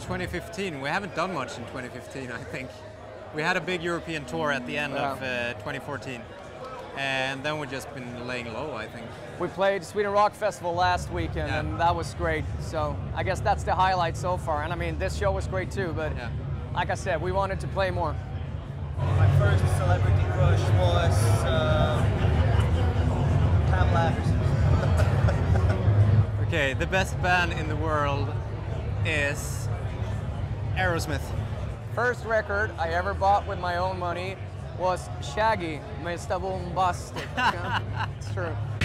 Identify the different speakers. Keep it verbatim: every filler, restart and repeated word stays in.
Speaker 1: twenty fifteen. We haven't done much in twenty fifteen, I think. We had a big European tour at the end yeah. of uh, twenty fourteen. And then we've just been laying low, I think.
Speaker 2: We played Sweden Rock Festival last weekend, yeah. and that was great. So I guess that's the highlight so far. And I mean, this show was great too, but yeah. like I said, we wanted to play more.
Speaker 3: My first celebrity crush was uh, Pamela Anderson.
Speaker 1: Okay, the best band in the world is Aerosmith.
Speaker 2: First record I ever bought with my own money was Shaggy, Mister Bombastic. It's true.